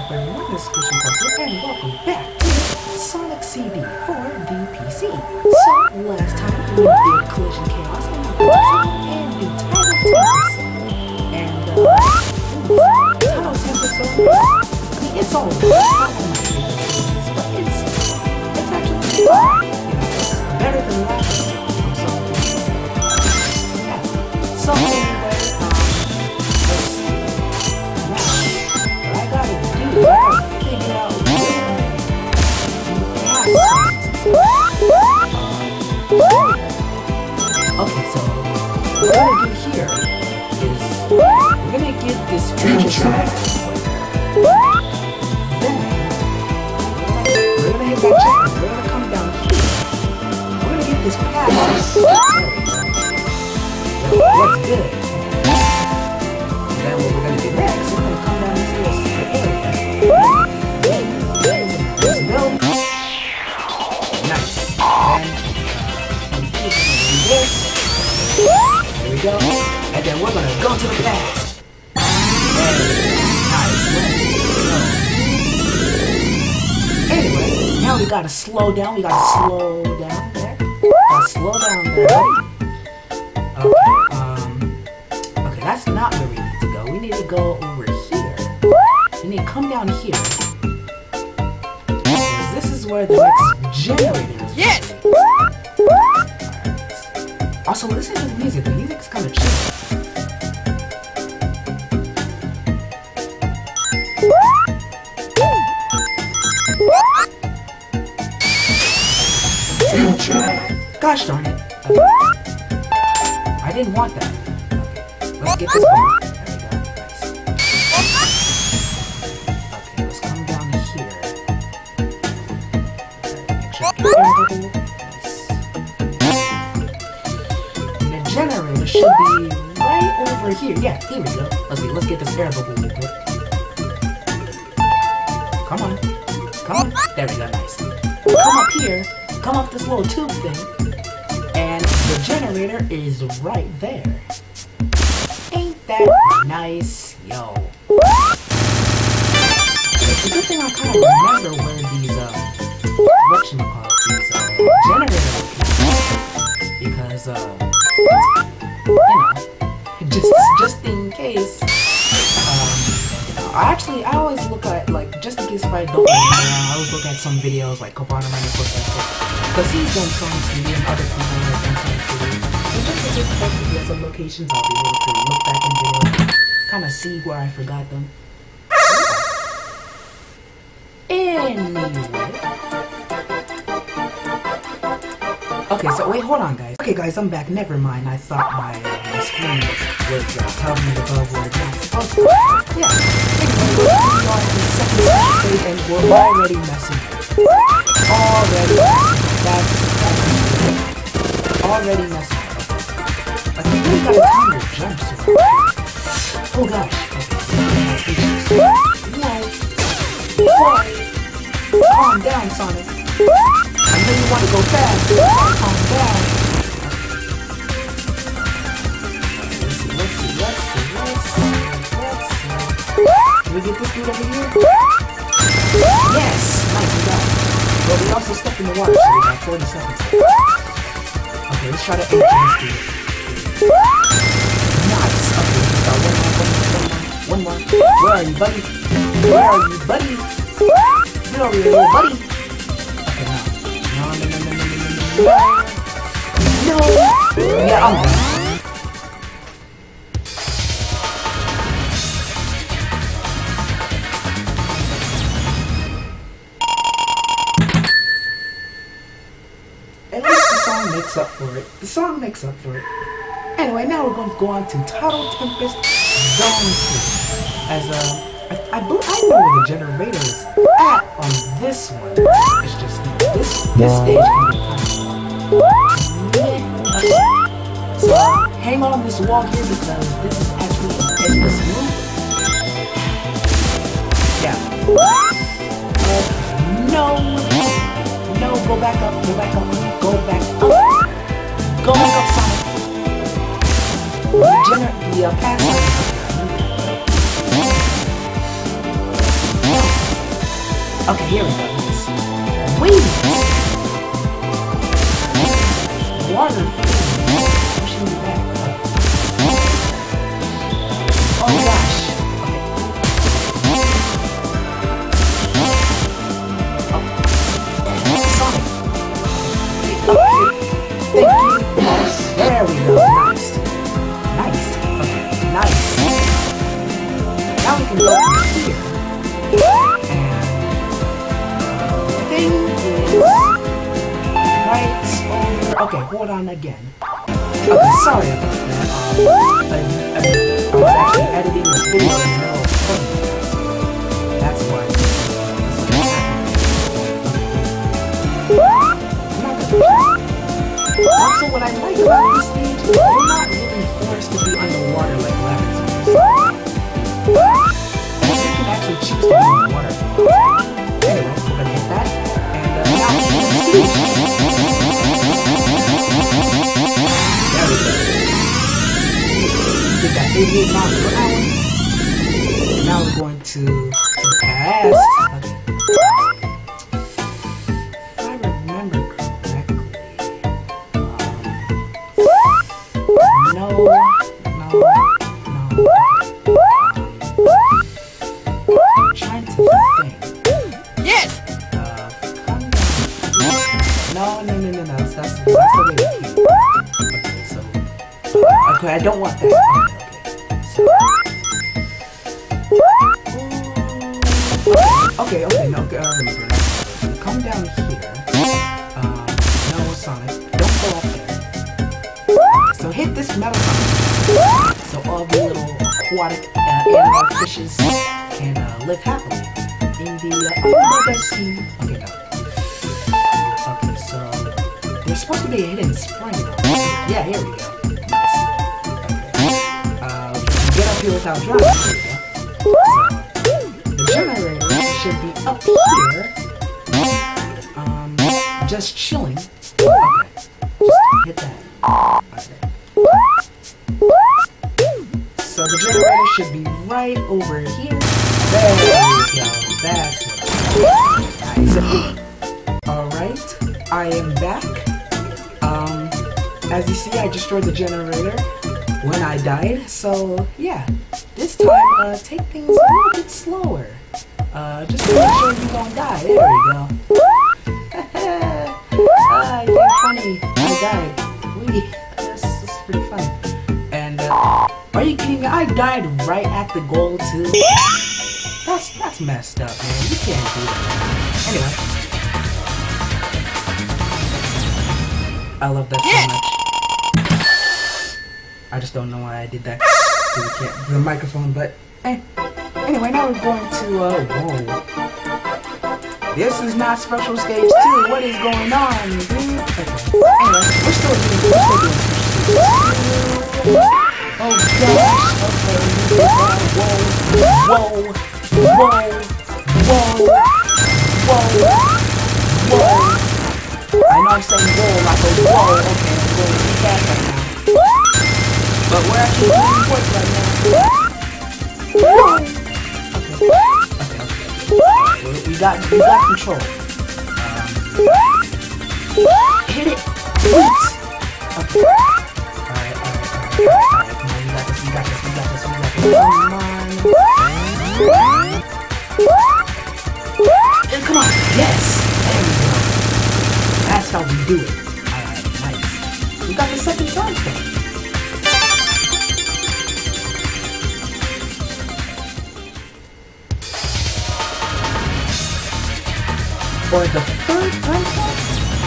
up everyone, this is Christian Puzzle, and welcome back to Sonic CD for the PC. So, last time we did Collision Chaos and the Tidal Tempest. And, Tidal Tempest, I mean, it's all good. It's not one of my favorite games, but it's actually fun. It's better than last time. Yeah. So, anyway, okay, so what we're gonna do here is we're gonna get this future side. Then we're gonna hit that checkpoint. We're gonna come down here. We're gonna get this path. What's good? And then what we're gonna do next, we're gonna come down into this area. Let's go. Nice. And this. There we go. And then we're gonna go to the past. Nice. Anyway, now we gotta slow down. We gotta slow down there. Gotta slow down there. Okay, that's not where we need to go. We need to go over here. We need to come down here. This is where the next generator is. Yes! Also, listen to the music. The music's kind of chill. Gosh darn it. I didn't want that. Okay, let's get this going. There we go. Nice. Okay, let's come down here. Make sure I get everything. Generator should be right over here. Yeah, here we go. Let's get this air bubble real quick. Come on. Come on. There we go, nice. Come up here, come up this little tube thing, and the generator is right there. Ain't that nice, yo? It's a good thing I kind of remember where these, whatchamacallit, these, generators because, you know, just in case, I always look at, like, just in case if I don't remember, I always look at some videos, like, Copano Mania, because he's done some TV and other people have done some TV, so just in case if I some locations, I'll be able to look back in videos, kind of see where I forgot them. Anyway. Okay, so wait, hold on, guys. Okay, guys, I'm back. Never mind. I thought my screen was telling me above where it's not supposed to be. Yeah. Anyway, we're on the second stage, and we're already messing up. Already. That's already messing up. I think we really gotta time your jumps. Oh gosh. Whoa. Calm down, Sonic. I know you want to go fast, but calm down. Let's see. Can we get this dude over here? Yes! Nice, we got it. But we also stepped in the water, so we got 40 seconds. Okay, let's try to enter this dude. Nice! Okay, we got one more. Where are you, buddy? Get over here, little buddy. No! Yeah, I'm done. At least the song makes up for it. The song makes up for it. Anyway, now we're going to go on to Tidal Tempest Zone 2. As I know where the generator is at on this one. It's just this stage can be kind of so hang on this wall here because this is actually in this room. Yeah. No, go back up, Sonic. The path. Okay, here we go. Nice. Wings! Water. Pushing me back. Oh gosh. Okay. Sonic. Okay. Thank you. Yes. There we go. Nice. Nice. Okay. Nice. Now we can go here. Thing is right over. Okay, hold on again. Okay, sorry about that. I was actually editing the video in the middle of putting it. That's why. Also, what I like about this stage is you're not really forced to be underwater like levels. You can actually choose to be underwater. Anyway, we're gonna hit that. Now, there we go. Get that 88 miles per hour. Now we're going to pass. If I remember correctly. No. I'm trying to think. Yes! No. That's the way to keep. Okay, so. Okay, I don't want that. Okay, no, remember. Come down here. No, Sonic. Don't go up there. So hit this metal Sonic. So all the little aquatic animal fishes can live happily in the Omega Sea. Okay, no. Okay, so there's supposed to be a hidden spring though. Yeah, here we go. Nice. Okay. Get up here without drowning. Here we go. So the generator should be up here. Just chilling. Okay. Just hit that. Okay. So the generator should be right over here. There we go. That's what nice. Alright, I am back. As you see, I destroyed the generator when I died. So yeah, this time take things a little bit slower. Just to make sure you won't die. There we go. You're funny. I died. This is pretty fun. And are you kidding me? I died right at the goal too. That's messed up, man. You can't do that. Anyway, I love that so much. I just don't know why I did that to the microphone, but hey. Anyway, now we're going to whoa. This is not special stage 2. What is going on, dude? Okay. Anyway, we're still doing oh gosh. Okay. Whoa. I know I'm saying whoa like a whoa. Okay, I'm going too fast right now. But we're actually doing work right now. Okay. We got control. Hit it. Wait. Okay. Alright. Come on, we got this. Come on. Yes. There we go. That's how we do it. Alright, nice. We got the second time though. For the third time slot?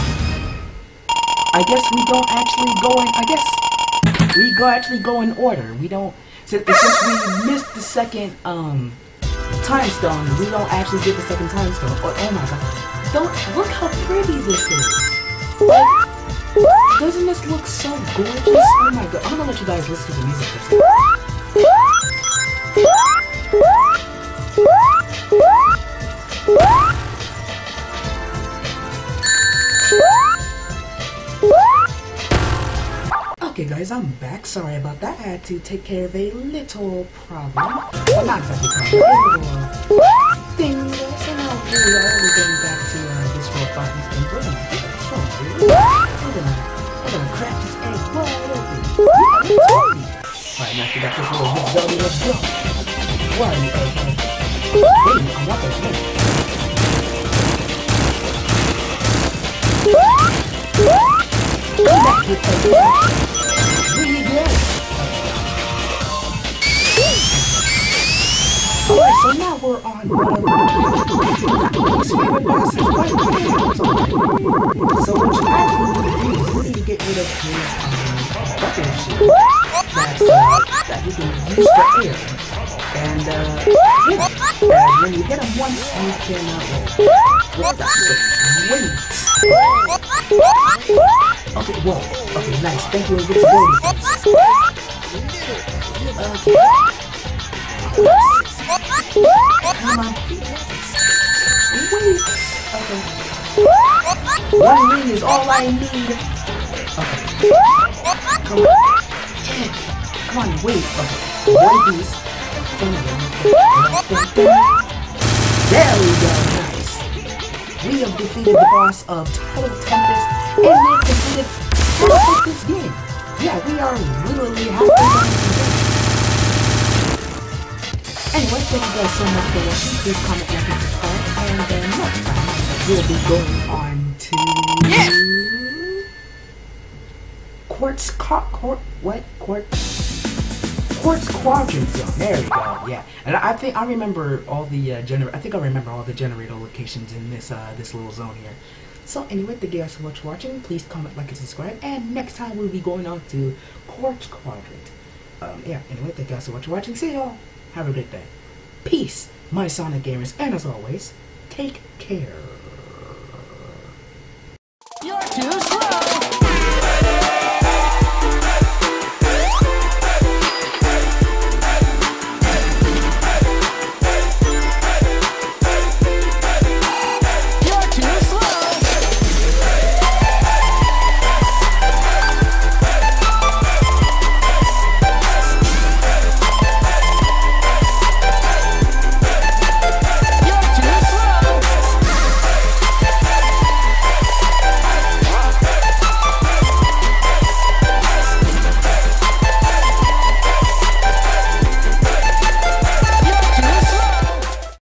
I guess we don't actually go in. I guess we actually go in order. We don't. Since we missed the second time stone, we don't actually get the second time stone. Oh my god! Don't look how pretty this is. Like, doesn't this look so gorgeous? Oh my god! I'm gonna let you guys listen to the music first. Okay guys, I'm back. Sorry about that. I had to take care of a little problem. Well, not exactly problem. A little thing. So now here we are. these things. We're gonna crack this egg wide open. Alright, now you got this little bit belly. Let's go. Why are you egg? Baby, I want that egg. Come back with egg. Really good. Alright, so now we're on his favorite bosses. So what you actually need to do is you need to get rid of his bucket shit that you can use for air. And hit him. And when you hit him once, you can wait. Okay, whoa. Okay, nice. Thank you. Let's go. Okay. Come on. Wait. Okay. One ring is all I need. Okay. Come on. Come on, wait. Okay. One piece. There we go. Nice. We have defeated the boss of Tidal Tempest, and we have completed half of this game. Yeah, we are literally halfway done with the game. Anyway, thank you guys so much for watching. Please comment, like, and subscribe. And next time, we'll be going on to Quartz Quadrant Zone. There we go. Yeah, and I think I remember all the I think I remember all the generator locations in this this little zone here. So anyway, thank you guys so much for watching. Please comment, like, and subscribe. And next time we'll be going on to Quartz Quadrant. Yeah. Anyway, thank you guys so much for watching. See y'all. Have a good day. Peace, my Sonic gamers, and as always, take care. You're too slow!